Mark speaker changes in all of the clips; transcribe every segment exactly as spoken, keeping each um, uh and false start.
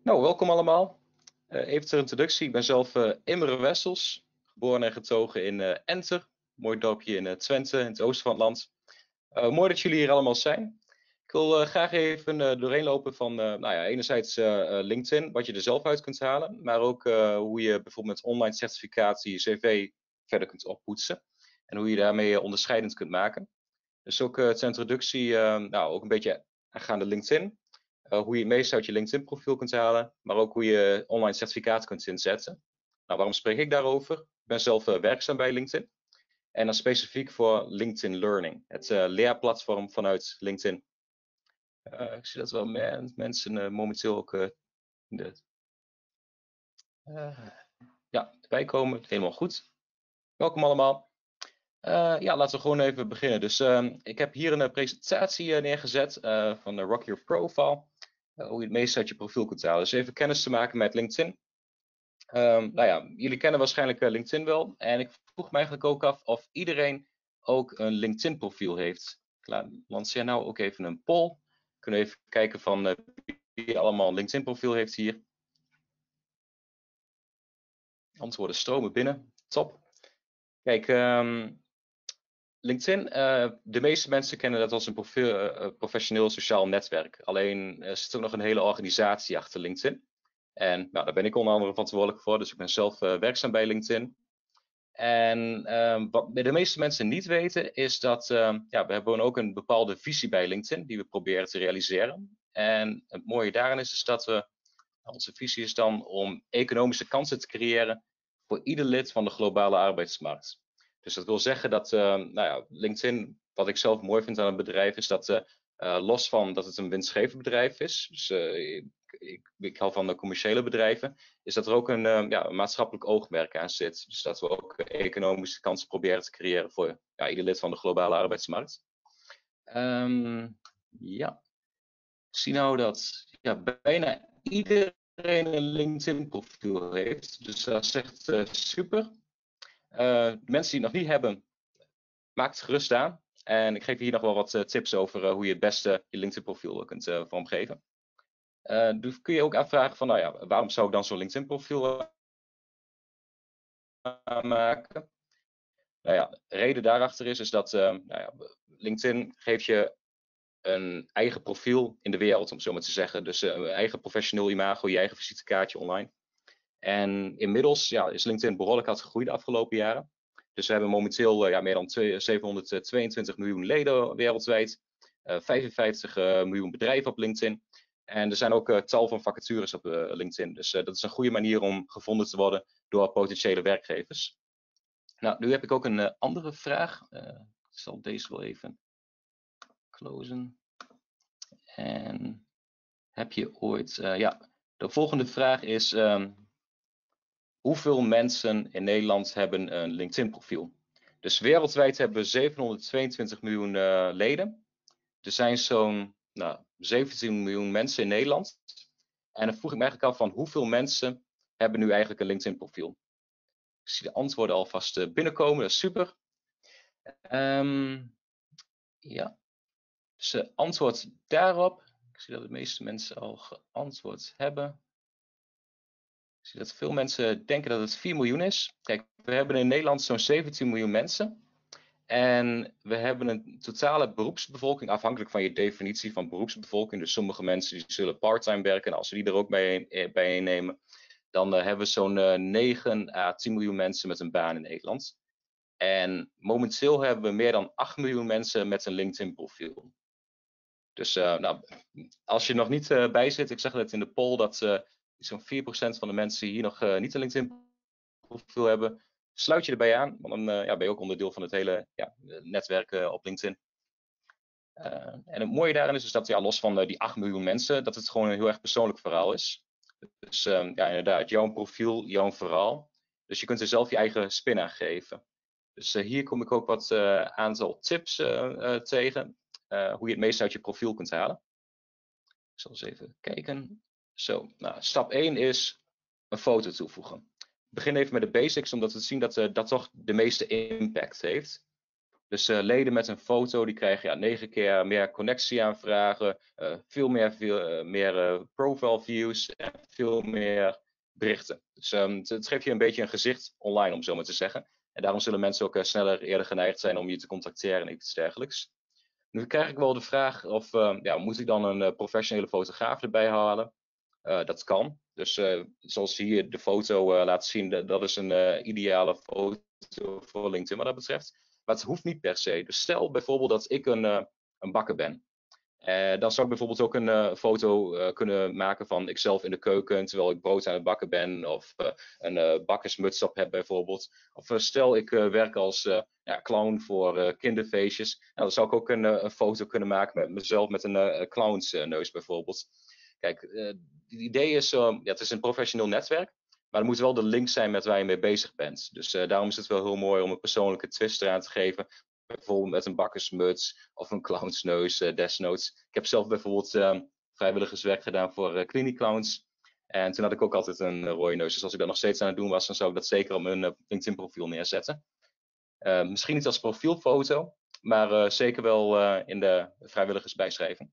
Speaker 1: Nou, welkom allemaal. Uh, even ter introductie. Ik ben zelf uh, Imre Wessels, geboren en getogen in uh, Enter, mooi dorpje in uh, Twente, in het oosten van het land. Uh, mooi dat jullie hier allemaal zijn. Ik wil uh, graag even uh, doorheen lopen van, uh, nou ja, enerzijds uh, LinkedIn, wat je er zelf uit kunt halen, maar ook uh, hoe je bijvoorbeeld met online certificatie je cv verder kunt oppoetsen en hoe je daarmee uh, onderscheidend kunt maken. Dus ook uh, ter introductie, uh, nou, ook een beetje aangaande LinkedIn. Uh, hoe je het meest uit je LinkedIn profiel kunt halen, maar ook hoe je online certificaten kunt inzetten. Nou, waarom spreek ik daarover? Ik ben zelf uh, werkzaam bij LinkedIn. En dan specifiek voor LinkedIn Learning, het uh, leerplatform vanuit LinkedIn. Uh, ik zie dat wel men, mensen uh, momenteel ook uh, de, uh, ja, erbij komen. Helemaal goed. Welkom allemaal. Uh, ja, laten we gewoon even beginnen. Dus uh, ik heb hier een uh, presentatie uh, neergezet uh, van de Rock Your Profile. Uh, hoe je het meest uit je profiel kunt halen. Dus even kennis te maken met LinkedIn. Um, nou ja, jullie kennen waarschijnlijk uh, LinkedIn wel. En ik vroeg me eigenlijk ook af of iedereen ook een LinkedIn profiel heeft. Ik lanceer nou ook even een poll. Kunnen we even kijken van uh, wie allemaal een LinkedIn profiel heeft hier. Antwoorden stromen binnen. Top. Kijk, um, LinkedIn, uh, de meeste mensen kennen dat als een profiel, uh, professioneel sociaal netwerk. Alleen er zit ook nog een hele organisatie achter LinkedIn. En nou, daar ben ik onder andere verantwoordelijk voor, dus ik ben zelf uh, werkzaam bij LinkedIn. En uh, wat de meeste mensen niet weten is dat uh, ja, we hebben ook een bepaalde visie bij LinkedIn die we proberen te realiseren. En het mooie daarin is, is dat we, onze visie is dan om economische kansen te creëren voor ieder lid van de globale arbeidsmarkt. Dus dat wil zeggen dat uh, nou ja, LinkedIn, wat ik zelf mooi vind aan het bedrijf, is dat uh, uh, los van dat het een winstgevend bedrijf is, dus uh, ik, ik, ik hou van de commerciële bedrijven, is dat er ook een, uh, ja, een maatschappelijk oogmerk aan zit. Dus dat we ook economische kansen proberen te creëren voor ja, ieder lid van de globale arbeidsmarkt. Um, ja, ik zie nou dat ja, bijna iedereen een LinkedIn profiel heeft. Dus dat is echt uh, super. Uh, mensen die het nog niet hebben, maak het gerust aan. En ik geef hier nog wel wat uh, tips over uh, hoe je het beste je LinkedIn profiel kunt uh, vormgeven. Uh, dus kun je ook afvragen van, nou ja, waarom zou ik dan zo'n LinkedIn profiel aanmaken? Nou ja, de reden daarachter is, is dat uh, nou ja, LinkedIn geeft je een eigen profiel in de wereld, om zo maar te zeggen. Dus uh, een eigen professioneel imago, je eigen visitekaartje online. En inmiddels ja, is LinkedIn behoorlijk hard gegroeid de afgelopen jaren. Dus we hebben momenteel uh, ja, meer dan zevenhonderdtweeëntwintig miljoen leden wereldwijd. Uh, vijfenvijftig uh, miljoen bedrijven op LinkedIn. En er zijn ook uh, tal van vacatures op uh, LinkedIn. Dus uh, dat is een goede manier om gevonden te worden door potentiële werkgevers. Nou, nu heb ik ook een uh, andere vraag. Uh, ik zal deze wel even closen. En heb je ooit... Uh, ja, de volgende vraag is... Um, hoeveel mensen in Nederland hebben een LinkedIn profiel? Dus wereldwijd hebben we zevenhonderdtweeëntwintig miljoen uh, leden. Er zijn zo'n nou, zeventien miljoen mensen in Nederland. En dan vroeg ik me eigenlijk af van hoeveel mensen hebben nu eigenlijk een LinkedIn profiel? Ik zie de antwoorden alvast uh, binnenkomen, dat is super. Um, ja, dus uh, antwoord daarop. Ik zie dat de meeste mensen al geantwoord hebben. Ik zie dat veel mensen denken dat het vier miljoen is. Kijk, we hebben in Nederland zo'n zeventien miljoen mensen. En we hebben een totale beroepsbevolking, afhankelijk van je definitie van beroepsbevolking. Dus sommige mensen die zullen parttime werken. En als we die er ook bij, bij nemen, dan uh, hebben we zo'n uh, negen à tien miljoen mensen met een baan in Nederland. En momenteel hebben we meer dan acht miljoen mensen met een LinkedIn profiel. Dus uh, nou, als je er nog niet uh, bij zit, ik zag net in de poll dat uh, zo'n vier procent van de mensen hier nog uh, niet een LinkedIn profiel hebben, sluit je erbij aan, want dan uh, ja, ben je ook onderdeel van het hele ja, netwerk uh, op LinkedIn. Uh, en het mooie daarin is, is dat ja, los van uh, die acht miljoen mensen, dat het gewoon een heel erg persoonlijk verhaal is. Dus um, ja, inderdaad, jouw profiel, jouw verhaal. Dus je kunt er zelf je eigen spin aan geven. Dus uh, hier kom ik ook wat uh, aantal tips uh, uh, tegen, uh, hoe je het meest uit je profiel kunt halen. Ik zal eens even kijken. Zo, nou, stap één is een foto toevoegen. Ik begin even met de basics, omdat we zien dat uh, dat toch de meeste impact heeft. Dus uh, leden met een foto die krijgen ja, negen keer meer connectieaanvragen, uh, veel meer, veel, uh, meer uh, profile views en veel meer berichten. Dus um, het, het geeft je een beetje een gezicht online, om zo maar te zeggen. En daarom zullen mensen ook uh, sneller eerder geneigd zijn om je te contacteren en iets dergelijks. Nu krijg ik wel de vraag of, uh, ja, moet ik dan een uh, professionele fotograaf erbij halen? Uh, dat kan. Dus uh, zoals hier de foto uh, laat zien, de, dat is een uh, ideale foto voor LinkedIn wat dat betreft. Maar het hoeft niet per se. Dus stel bijvoorbeeld dat ik een, uh, een bakker ben. Uh, dan zou ik bijvoorbeeld ook een uh, foto uh, kunnen maken van ikzelf in de keuken terwijl ik brood aan het bakken ben. Of uh, een uh, bakkersmuts op heb bijvoorbeeld. Of uh, stel ik uh, werk als uh, ja, clown voor uh, kinderfeestjes. Nou, dan zou ik ook een, uh, een foto kunnen maken met mezelf met een uh, clownsneus bijvoorbeeld. Kijk, uh, het idee is, uh, ja, het is een professioneel netwerk. Maar er moet wel de link zijn met waar je mee bezig bent. Dus uh, daarom is het wel heel mooi om een persoonlijke twist eraan te geven. Bijvoorbeeld met een bakkersmuts of een clownsneus uh, desnoods. Ik heb zelf bijvoorbeeld uh, vrijwilligerswerk gedaan voor uh, kliniekclowns. En toen had ik ook altijd een uh, rode neus. Dus als ik dat nog steeds aan het doen was, dan zou ik dat zeker op mijn uh, LinkedIn profiel neerzetten. Uh, misschien niet als profielfoto, maar uh, zeker wel uh, in de vrijwilligersbijschrijving.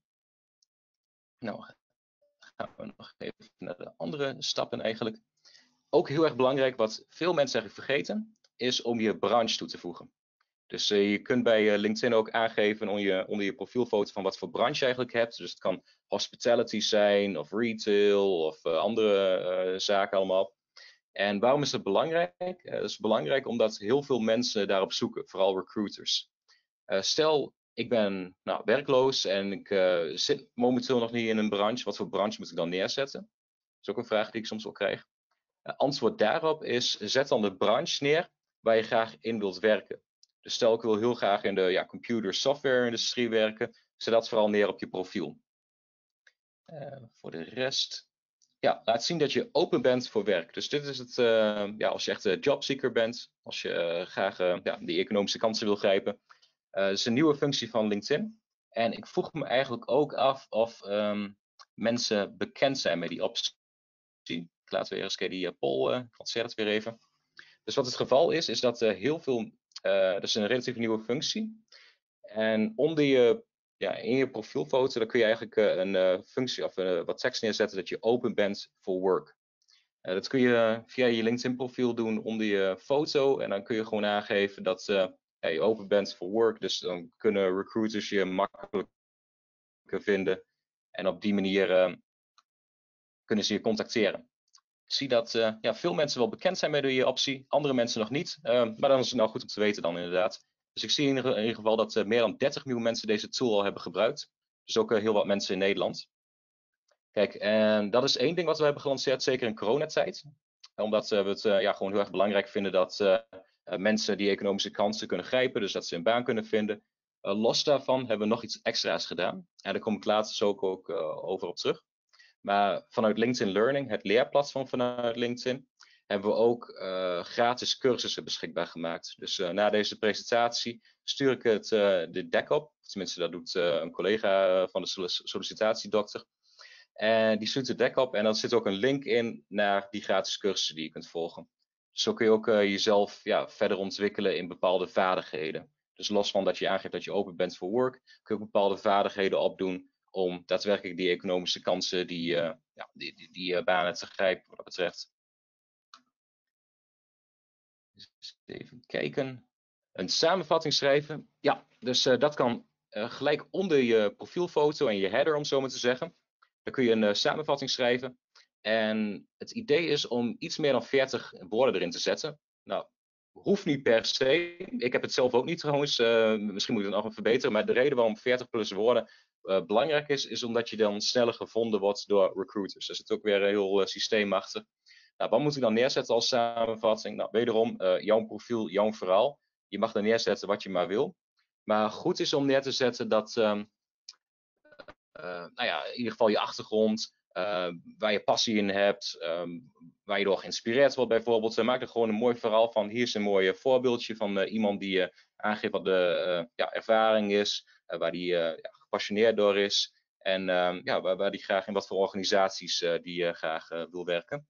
Speaker 1: Nou, gaan we nog even naar de andere stappen eigenlijk. Ook heel erg belangrijk, wat veel mensen eigenlijk vergeten, is om je branche toe te voegen. Dus uh, je kunt bij uh, LinkedIn ook aangeven onder je, onder je profielfoto van wat voor branche je eigenlijk hebt. Dus het kan hospitality zijn, of retail, of uh, andere uh, zaken allemaal. En waarom is dat belangrijk? Uh, dat is belangrijk omdat heel veel mensen daarop zoeken, vooral recruiters. Uh, stel, ik ben nou, werkloos en ik uh, zit momenteel nog niet in een branche. Wat voor branche moet ik dan neerzetten? Dat is ook een vraag die ik soms wel krijg. Uh, antwoord daarop is, zet dan de branche neer waar je graag in wilt werken. Dus stel, ik wil heel graag in de ja, computer software industrie werken. Zet dat vooral neer op je profiel. Uh, voor de rest, ja, laat zien dat je open bent voor werk. Dus dit is het, uh, ja, als je echt uh, jobseeker bent, als je uh, graag uh, ja, die economische kansen wil grijpen. Uh, dat is een nieuwe functie van LinkedIn. En ik vroeg me eigenlijk ook af of um, mensen bekend zijn met die optie. Ik laat weer eens die uh, poll, uh, ik het weer even. Dus wat het geval is, is dat uh, heel veel, uh, dat is een relatief nieuwe functie. En onder je, ja, in je profielfoto, dan kun je eigenlijk uh, een uh, functie of uh, wat tekst neerzetten dat je open bent voor work. Uh, dat kun je via je LinkedIn profiel doen onder je foto. En dan kun je gewoon aangeven dat uh, ja, je open bent voor work. Dus dan kunnen recruiters je makkelijker vinden. En op die manier uh, kunnen ze je contacteren. Ik zie dat uh, ja, veel mensen wel bekend zijn met die optie, andere mensen nog niet. Uh, maar dan is het nou goed om te weten dan inderdaad. Dus ik zie in ieder, in ieder geval dat uh, meer dan dertig miljoen mensen deze tool al hebben gebruikt. Dus ook uh, heel wat mensen in Nederland. Kijk, en dat is één ding wat we hebben gelanceerd, zeker in coronatijd. Omdat uh, we het uh, ja, gewoon heel erg belangrijk vinden dat uh, uh, mensen die economische kansen kunnen grijpen. Dus dat ze een baan kunnen vinden. Uh, los daarvan hebben we nog iets extra's gedaan. En daar kom ik later zo ook, ook uh, over op terug. Maar vanuit LinkedIn Learning, het leerplatform vanuit LinkedIn, hebben we ook uh, gratis cursussen beschikbaar gemaakt. Dus uh, na deze presentatie stuur ik het uh, de deck op. Tenminste, dat doet uh, een collega van de sollicitatiedokter. En die stuurt de deck op en dan zit ook een link in naar die gratis cursussen die je kunt volgen. Dus zo kun je ook uh, jezelf ja, verder ontwikkelen in bepaalde vaardigheden. Dus los van dat je aangeeft dat je open bent voor work, kun je ook bepaalde vaardigheden opdoen om daadwerkelijk die economische kansen, die, uh, ja, die, die, die uh, banen te grijpen wat dat betreft. Dus even kijken. Een samenvatting schrijven. Ja, dus uh, dat kan uh, gelijk onder je profielfoto en je header, om zo maar te zeggen. Dan kun je een uh, samenvatting schrijven. En het idee is om iets meer dan veertig woorden erin te zetten. Nou, hoeft niet per se. Ik heb het zelf ook niet trouwens. Uh, misschien moet ik het nog even verbeteren. Maar de reden waarom veertig plus woorden uh, belangrijk is, is omdat je dan sneller gevonden wordt door recruiters. Er zit ook weer een heel uh, systeem achter. Nou, wat moet ik dan neerzetten als samenvatting? Nou, wederom, uh, jouw profiel, jouw verhaal. Je mag er neerzetten wat je maar wil. Maar goed is om neer te zetten dat, um, uh, nou ja, in ieder geval je achtergrond, uh, waar je passie in hebt, um, waar je door geïnspireerd wordt bijvoorbeeld. Uh, maak er gewoon een mooi verhaal van. Hier is een mooi voorbeeldje van uh, iemand die uh, aangeeft wat de uh, ja, ervaring is, uh, waar die uh, ja, gepassioneerd door is. En um, ja, waar, waar die graag in wat voor organisaties uh, die uh, graag uh, wil werken.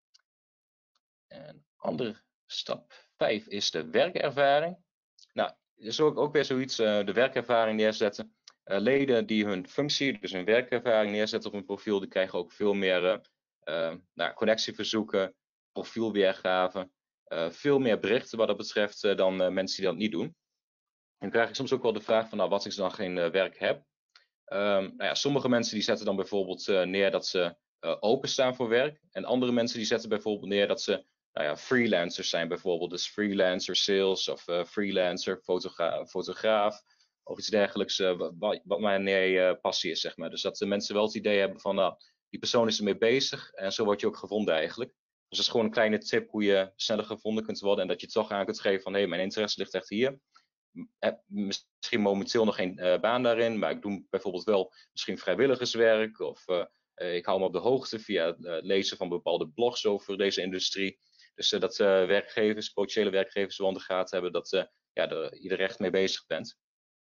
Speaker 1: En andere stap vijf is de werkervaring. Nou, is ook, ook weer zoiets, uh, de werkervaring neerzetten. Uh, leden die hun functie, dus hun werkervaring neerzetten op een profiel, die krijgen ook veel meer uh, uh, nou, connectieverzoeken, profielweergaven, uh, veel meer berichten wat dat betreft uh, dan uh, mensen die dat niet doen. En dan krijg ik soms ook wel de vraag van, nou, wat als ik dan geen uh, werk heb? Um, nou ja, sommige mensen die zetten dan bijvoorbeeld uh, neer dat ze uh, openstaan voor werk. En andere mensen die zetten bijvoorbeeld neer dat ze nou ja, freelancers zijn bijvoorbeeld. Dus freelancer sales of uh, freelancer fotogra fotograaf of iets dergelijks. Uh, wat, wat mijn uh, passie is, zeg maar. Dus dat de mensen wel het idee hebben van, nou, die persoon is ermee bezig. En zo word je ook gevonden eigenlijk. Dus dat is gewoon een kleine tip hoe je sneller gevonden kunt worden. En dat je toch aan kunt geven van, hé, hey, mijn interesse ligt echt hier. Heb misschien momenteel nog geen uh, baan daarin, maar ik doe bijvoorbeeld wel misschien vrijwilligerswerk of uh, uh, ik hou me op de hoogte via het uh, lezen van bepaalde blogs over deze industrie. Dus uh, dat uh, werkgevers, potentiële werkgevers wel in de gaten hebben dat uh, ja, de, je er echt mee bezig bent.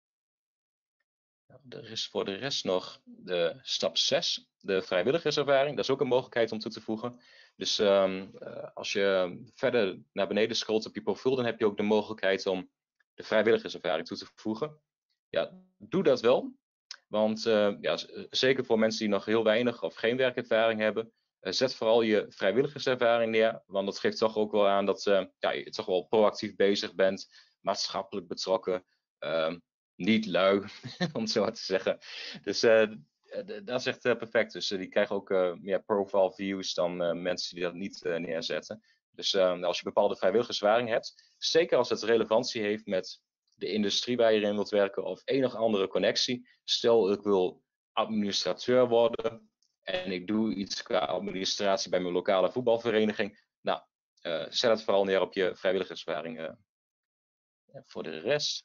Speaker 1: Er is voor de rest nog de stap zes, de vrijwilligerservaring. Dat is ook een mogelijkheid om toe te voegen. Dus um, uh, als je verder naar beneden scrolt op je profiel, dan heb je ook de mogelijkheid om de vrijwilligerservaring toe te voegen. Ja, doe dat wel. Want uh, ja, zeker voor mensen die nog heel weinig of geen werkervaring hebben, uh, zet vooral je vrijwilligerservaring neer. Want dat geeft toch ook wel aan dat uh, ja, je toch wel proactief bezig bent, maatschappelijk betrokken, uh, niet lui, om het zo maar te zeggen. Dus uh, dat is echt uh, perfect. Dus uh, die krijgen ook uh, meer profile views dan uh, mensen die dat niet uh, neerzetten. Dus uh, als je bepaalde vrijwilligerservaring hebt, zeker als het relevantie heeft met de industrie waar je in wilt werken of enig andere connectie. Stel, ik wil administrateur worden en ik doe iets qua administratie bij mijn lokale voetbalvereniging. Nou, uh, zet het vooral neer op je vrijwilligerservaring. Uh, voor de rest.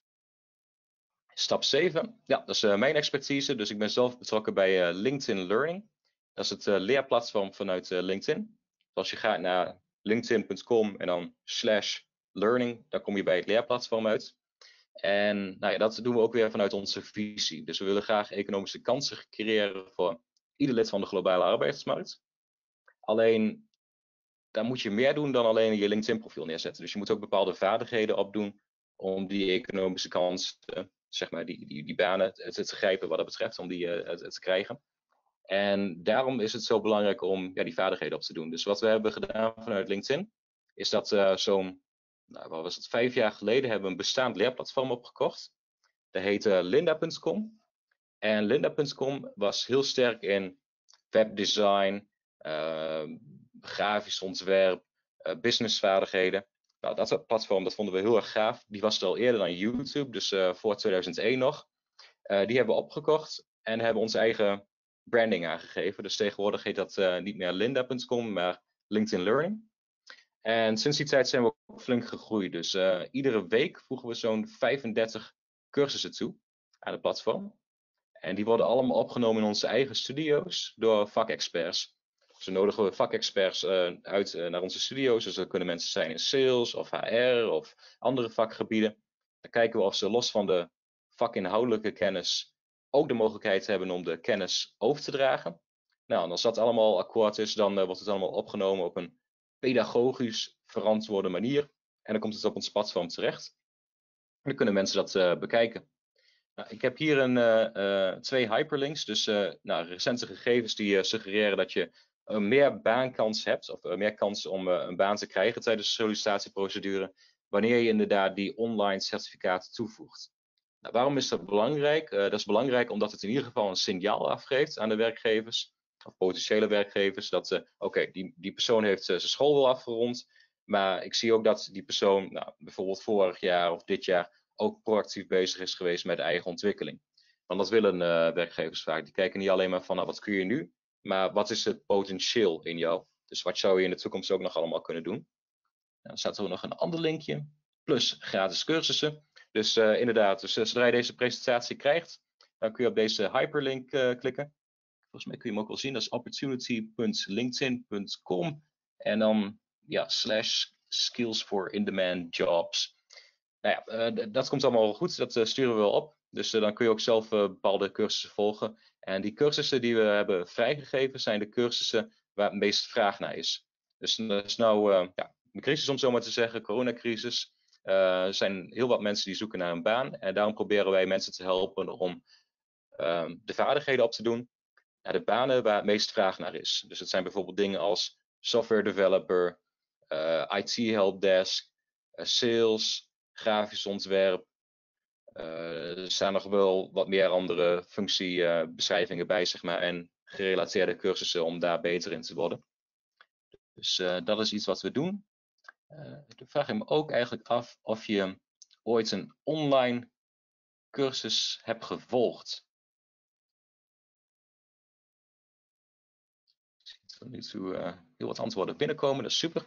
Speaker 1: Stap zeven, ja, dat is uh, mijn expertise. Dus ik ben zelf betrokken bij uh, LinkedIn Learning. Dat is het uh, leerplatform vanuit uh, LinkedIn. Dus als je gaat naar linkedin punt com en dan slash learning, dan kom je bij het leerplatform uit. En nou ja, dat doen we ook weer vanuit onze visie. Dus we willen graag economische kansen creëren voor ieder lid van de globale arbeidsmarkt. Alleen, daar moet je meer doen dan alleen je LinkedIn profiel neerzetten. Dus je moet ook bepaalde vaardigheden opdoen om die economische kansen, zeg maar, die, die, die banen te, te grijpen wat dat betreft, om die uh, te krijgen. En daarom is het zo belangrijk om ja, die vaardigheden op te doen. Dus wat we hebben gedaan vanuit LinkedIn, is dat uh, zo'n, nou, wat was het, vijf jaar geleden hebben we een bestaand leerplatform opgekocht. Dat heette lynda punt com. En lynda punt com was heel sterk in webdesign, uh, grafisch ontwerp, uh, businessvaardigheden. Nou, dat platform dat vonden we heel erg gaaf. Die was er al eerder dan YouTube, dus uh, voor tweeduizend één nog. Uh, die hebben we opgekocht en hebben onze eigen branding aangegeven. Dus tegenwoordig heet dat uh, niet meer lynda punt com, maar LinkedIn Learning. En sinds die tijd zijn we ook flink gegroeid. Dus uh, iedere week voegen we zo'n vijfendertig cursussen toe aan het platform. En die worden allemaal opgenomen in onze eigen studio's door vakexperts. Dus dan nodigen we vakexperts uh, uit uh, naar onze studio's. Dus dat kunnen mensen zijn in sales of H R of andere vakgebieden. Dan kijken we of ze los van de vakinhoudelijke kennis ook de mogelijkheid hebben om de kennis over te dragen. Nou, en als dat allemaal akkoord is, dan uh, wordt het allemaal opgenomen op een pedagogisch verantwoorde manier. En dan komt het op ons platform terecht. En dan kunnen mensen dat uh, bekijken. Nou, ik heb hier een, uh, uh, twee hyperlinks, dus uh, nou, recente gegevens die uh, suggereren dat je uh, meer baankans hebt, of uh, meer kans om uh, een baan te krijgen tijdens de sollicitatieprocedure, wanneer je inderdaad die online certificaten toevoegt. Nou, waarom is dat belangrijk? Uh, dat is belangrijk omdat het in ieder geval een signaal afgeeft aan de werkgevers, of potentiële werkgevers, dat uh, oké, okay, die, die persoon heeft uh, zijn school wel afgerond, maar ik zie ook dat die persoon nou, bijvoorbeeld vorig jaar of dit jaar ook proactief bezig is geweest met eigen ontwikkeling. Want dat willen uh, werkgevers vaak. Die kijken niet alleen maar van nou, wat kun je nu, maar wat is het potentieel in jou? Dus wat zou je in de toekomst ook nog allemaal kunnen doen? Nou, dan staat er ook nog een ander linkje, plus gratis cursussen. Dus uh, inderdaad, dus, uh, zodra je deze presentatie krijgt, dan kun je op deze hyperlink uh, klikken. Volgens mij kun je hem ook wel zien, dat is opportunity punt linkedin punt com en dan ja, slash skills for in-demand jobs. Nou ja, uh, dat komt allemaal goed, dat uh, sturen we wel op. Dus uh, dan kun je ook zelf uh, bepaalde cursussen volgen. En die cursussen die we hebben vrijgegeven zijn de cursussen waar het meest vraag naar is. Dus dat is nou uh, ja, een crisis om zo maar te zeggen, coronacrisis. Uh, er zijn heel wat mensen die zoeken naar een baan. En daarom proberen wij mensen te helpen om uh, de vaardigheden op te doen naar de banen waar het meest vraag naar is. Dus het zijn bijvoorbeeld dingen als software developer, uh, I T helpdesk, uh, sales, grafisch ontwerp. Uh, er staan nog wel wat meer andere functiebeschrijvingen uh, bij, zeg maar, en gerelateerde cursussen om daar beter in te worden. Dus uh, dat is iets wat we doen. Uh, dan vraag ik me ook eigenlijk af of je ooit een online cursus hebt gevolgd. Ik zie tot nu toe uh, heel wat antwoorden binnenkomen, dat is super.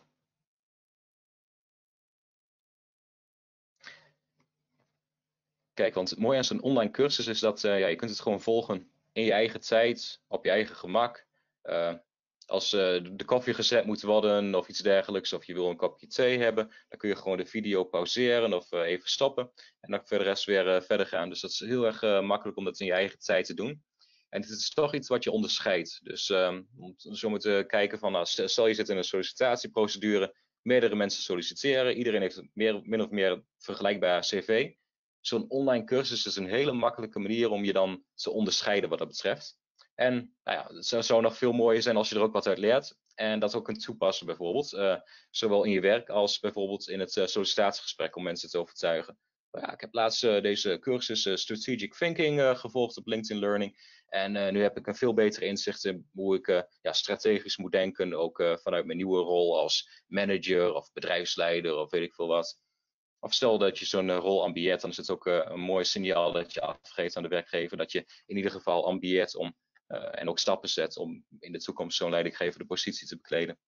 Speaker 1: Kijk, want het mooie aan zo'n online cursus is dat uh, ja, je kunt het gewoon volgen in je eigen tijd, op je eigen gemak. Uh, als uh, de koffie gezet moet worden of iets dergelijks, of je wil een kopje thee hebben, dan kun je gewoon de video pauzeren of uh, even stoppen en dan voor de rest weer uh, verder gaan. Dus dat is heel erg uh, makkelijk om dat in je eigen tijd te doen. En het is toch iets wat je onderscheidt. Dus um, om zo moeten kijken van, nou, stel je zit in een sollicitatieprocedure, meerdere mensen solliciteren, iedereen heeft een meer, min of meer vergelijkbaar cv. Zo'n online cursus is een hele makkelijke manier om je dan te onderscheiden wat dat betreft. En nou ja, het zou, zou nog veel mooier zijn als je er ook wat uit leert. En dat ook kunt toepassen bijvoorbeeld. Uh, zowel in je werk als bijvoorbeeld in het uh, sollicitatiegesprek om mensen te overtuigen. Nou ja, ik heb laatst uh, deze cursus uh, Strategic Thinking uh, gevolgd op LinkedIn Learning. En uh, nu heb ik een veel beter inzicht in hoe ik uh, ja, strategisch moet denken. Ook uh, vanuit mijn nieuwe rol als manager of bedrijfsleider of weet ik veel wat. Of stel dat je zo'n uh, rol ambieert, dan is het ook uh, een mooi signaal dat je afgeeft aan de werkgever. Dat je in ieder geval ambieert om, uh, en ook stappen zet om in de toekomst zo'n leidinggevende positie te bekleden.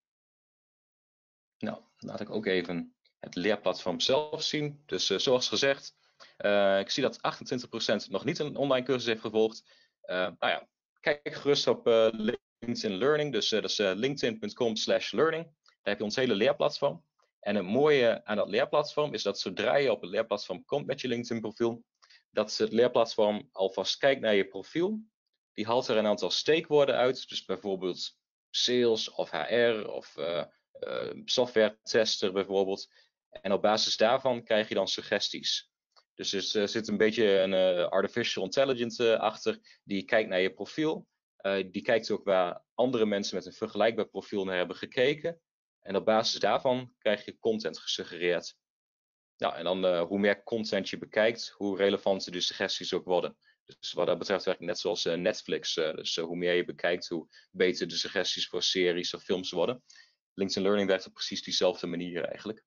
Speaker 1: Nou, laat ik ook even het leerplatform zelf zien. Dus uh, zoals gezegd, uh, ik zie dat achtentwintig procent nog niet een online cursus heeft gevolgd. Uh, nou ja, kijk gerust op uh, LinkedIn Learning. Dus uh, dat is uh, linkedin punt com slash learning. Daar heb je ons hele leerplatform. En het mooie aan dat leerplatform is dat zodra je op het leerplatform komt met je LinkedIn profiel, dat het leerplatform alvast kijkt naar je profiel. Die haalt er een aantal steekwoorden uit. Dus bijvoorbeeld sales of H R of uh, uh, software tester bijvoorbeeld. En op basis daarvan krijg je dan suggesties. Dus er uh, zit een beetje een uh, artificial intelligence uh, achter. Die kijkt naar je profiel. Uh, die kijkt ook waar andere mensen met een vergelijkbaar profiel naar hebben gekeken. En op basis daarvan krijg je content gesuggereerd. Nou, en dan uh, hoe meer content je bekijkt, hoe relevanter de suggesties ook worden. Dus wat dat betreft werkt het net zoals uh, Netflix. Uh, dus uh, hoe meer je bekijkt, hoe beter de suggesties voor series of films worden. LinkedIn Learning werkt op precies diezelfde manier eigenlijk.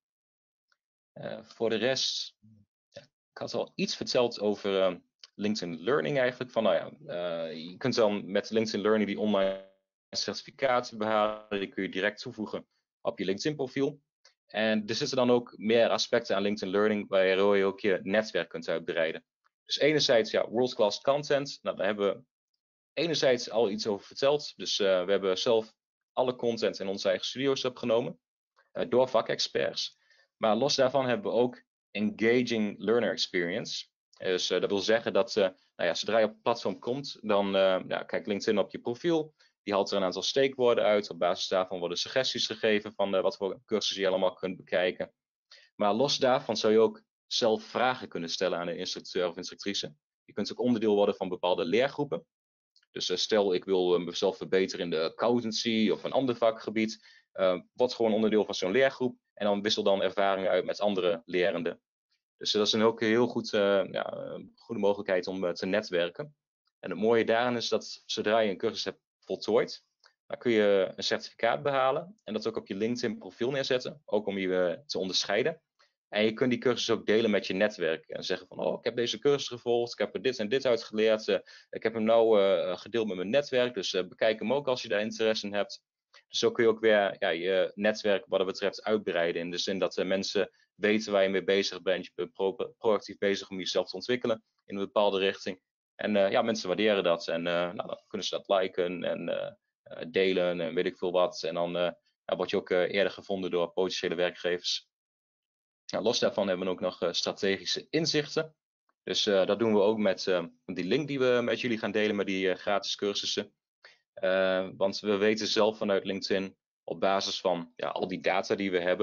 Speaker 1: Uh, voor de rest, ja, ik had al iets verteld over uh, LinkedIn Learning eigenlijk. Van, nou ja, uh, je kunt dan met LinkedIn Learning die online certificaten behalen. Die kun je direct toevoegen op je LinkedIn profiel. En er zitten dan ook meer aspecten aan LinkedIn Learning waardoor je ook je netwerk kunt uitbreiden. Dus enerzijds ja, world class content. Nou, daar hebben we enerzijds al iets over verteld. Dus uh, we hebben zelf alle content in onze eigen studio's opgenomen uh, door vakexperts. Maar los daarvan hebben we ook engaging learner experience. Dus uh, dat wil zeggen dat uh, nou ja, zodra je op het platform komt, dan uh, ja, kijk LinkedIn op je profiel. Die haalt er een aantal steekwoorden uit. Op basis daarvan worden suggesties gegeven van uh, wat voor cursussen je allemaal kunt bekijken. Maar los daarvan zou je ook zelf vragen kunnen stellen aan een instructeur of instructrice. Je kunt ook onderdeel worden van bepaalde leergroepen. Dus uh, stel ik wil uh, mezelf verbeteren in de accountancy of een ander vakgebied. Uh, word gewoon onderdeel van zo'n leergroep. En dan wissel dan ervaringen uit met andere lerenden. Dus uh, dat is een ook een heel goed, uh, ja, goede mogelijkheid om uh, te netwerken. En het mooie daarin is dat zodra je een cursus hebt voltooid, dan kun je een certificaat behalen en dat ook op je LinkedIn profiel neerzetten, ook om je uh, te onderscheiden. En je kunt die cursus ook delen met je netwerk en zeggen van, oh, ik heb deze cursus gevolgd, ik heb er dit en dit uit geleerd, uh, ik heb hem nou uh, gedeeld met mijn netwerk, dus uh, bekijk hem ook als je daar interesse in hebt. Dus zo kun je ook weer ja, je netwerk wat dat betreft uitbreiden, in de zin dat uh, mensen weten waar je mee bezig bent, je bent pro proactief bezig om jezelf te ontwikkelen in een bepaalde richting. En uh, ja, mensen waarderen dat en uh, nou, dan kunnen ze dat liken en uh, delen en weet ik veel wat. En dan uh, ja, word je ook uh, eerder gevonden door potentiële werkgevers. Ja, los daarvan hebben we ook nog uh, strategische inzichten. Dus uh, dat doen we ook met uh, die link die we met jullie gaan delen met die uh, gratis cursussen. Uh, want we weten zelf vanuit LinkedIn op basis van ja, al die data die we hebben,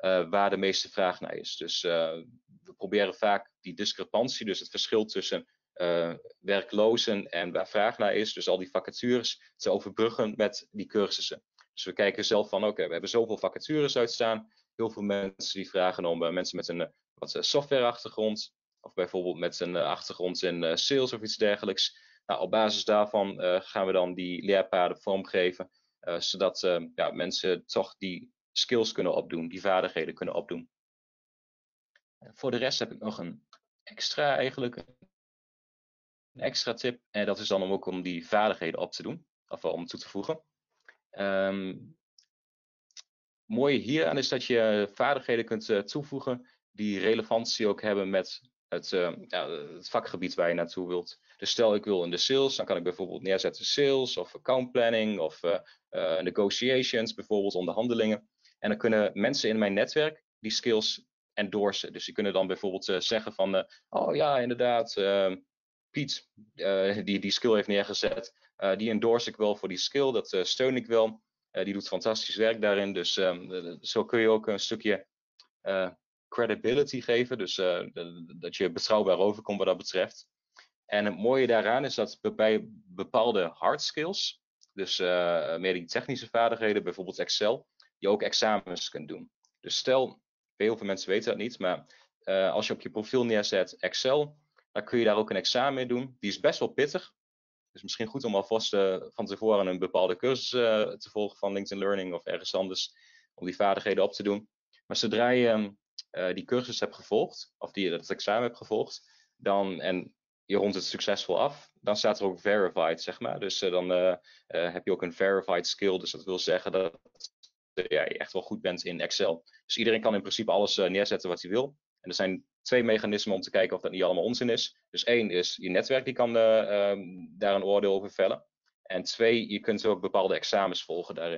Speaker 1: uh, waar de meeste vraag naar is. Dus uh, we proberen vaak die discrepantie, dus het verschil tussen uh, werklozen en waar vraag naar is, dus al die vacatures, te overbruggen met die cursussen. Dus we kijken zelf van, oké, okay, we hebben zoveel vacatures uitstaan, heel veel mensen die vragen om uh, mensen met een uh, wat uh, softwareachtergrond, of bijvoorbeeld met een uh, achtergrond in uh, sales of iets dergelijks. Nou, op basis daarvan uh, gaan we dan die leerpaden vormgeven, uh, zodat uh, ja, mensen toch die skills kunnen opdoen, die vaardigheden kunnen opdoen. En voor de rest heb ik nog een extra eigenlijk, een extra tip. En dat is dan om ook om die vaardigheden op te doen, of om toe te voegen. Um, mooie hieraan is dat je vaardigheden kunt uh, toevoegen die relevantie ook hebben met het, uh, ja, het vakgebied waar je naartoe wilt. Dus stel ik wil in de sales, dan kan ik bijvoorbeeld neerzetten sales of account planning of uh, uh, negotiations, bijvoorbeeld onderhandelingen. En dan kunnen mensen in mijn netwerk die skills endorsen. Dus die kunnen dan bijvoorbeeld uh, zeggen van, uh, oh ja, inderdaad, uh, Piet, uh, die die skill heeft neergezet, uh, die endorse ik wel voor die skill, dat uh, steun ik wel. Uh, die doet fantastisch werk daarin, dus um, zo kun je ook een stukje uh, credibility geven, dus uh, dat je betrouwbaar overkomt wat dat betreft. En het mooie daaraan is dat bij bepaalde hard skills, dus uh, meer die technische vaardigheden, bijvoorbeeld Excel, je ook examens kunt doen. Dus stel, heel veel mensen weten dat niet, maar uh, als je op je profiel neerzet Excel, dan kun je daar ook een examen in doen. Die is best wel pittig. Dus misschien goed om alvast uh, van tevoren een bepaalde cursus uh, te volgen van LinkedIn Learning of ergens anders, om die vaardigheden op te doen. Maar zodra je uh, die cursus hebt gevolgd, of die dat examen hebt gevolgd, dan, en je rondt het succesvol af, dan staat er ook verified, zeg maar. Dus uh, dan uh, uh, heb je ook een verified skill, dus dat wil zeggen dat uh, ja, je echt wel goed bent in Excel. Dus iedereen kan in principe alles uh, neerzetten wat hij wil. En er zijn twee mechanismen om te kijken of dat niet allemaal onzin is. Dus één is, je netwerk die kan uh, um, daar een oordeel over vellen. En twee, je kunt ook bepaalde examens volgen daarin.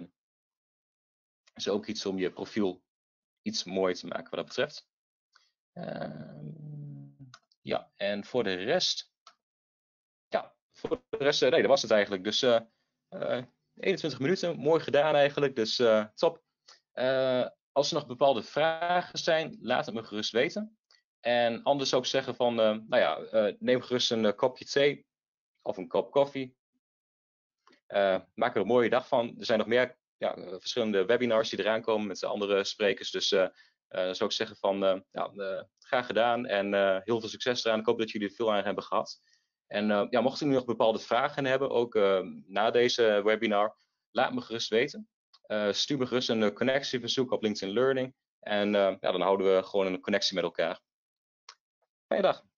Speaker 1: Dat is ook iets om je profiel iets mooier te maken wat dat betreft. Uh, ja, en voor de rest... Ja, voor de rest, nee, dat was het eigenlijk. Dus uh, uh, eenentwintig minuten, mooi gedaan eigenlijk, dus uh, top. Uh, als er nog bepaalde vragen zijn, laat het me gerust weten. En anders zou ik zeggen van, uh, nou ja, uh, neem gerust een uh, kopje thee of een kop koffie. Uh, maak er een mooie dag van. Er zijn nog meer ja, uh, verschillende webinars die eraan komen met de andere sprekers. Dus uh, uh, dan zou ik zeggen van, uh, ja, uh, graag gedaan en uh, heel veel succes eraan. Ik hoop dat jullie er veel aan hebben gehad. En uh, ja, mochten jullie nog bepaalde vragen hebben, ook uh, na deze webinar, laat me gerust weten. Uh, stuur me gerust een connectieverzoek op LinkedIn Learning. En uh, ja, dan houden we gewoon een connectie met elkaar. Fijne dag.